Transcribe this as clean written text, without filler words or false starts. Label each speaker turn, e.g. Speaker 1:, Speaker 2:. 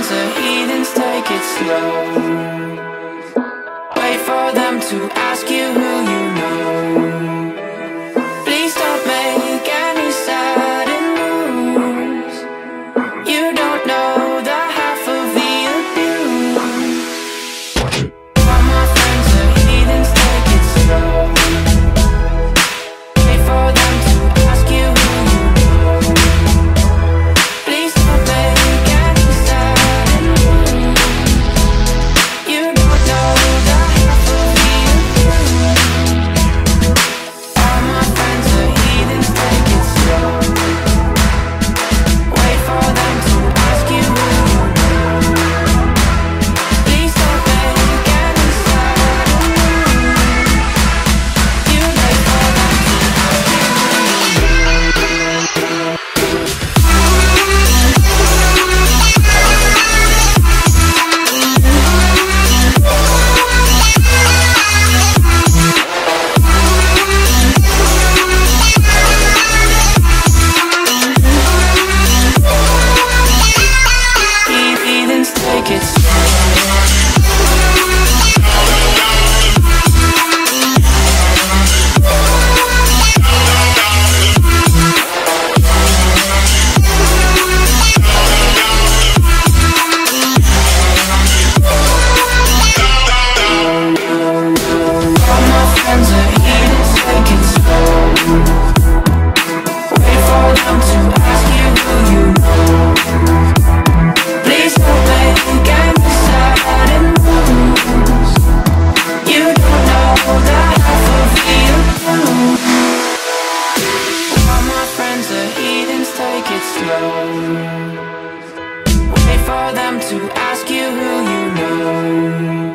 Speaker 1: friends are heathens, take it slow. Wait for them to ask you who you know. Please don't make any sudden moves. You don't know the half of the abuse. All my friends are heathens, take it slow. Wait for them to ask you who you know. Please don't make any sudden moves. You don't know the half of the abuse. All my friends are heathens, take it slow. Wait for them to ask you who you know. Please don't make any sudden moves. You wait for them to ask you who you know. Heathens, take it slow. All my friends are heathens, take it slow. Wait for them to ask you who you know. Please don't make any sudden moves. You don't know the half of the abuse. All my friends are heathens, take it slow. Wait for them to ask you who you know.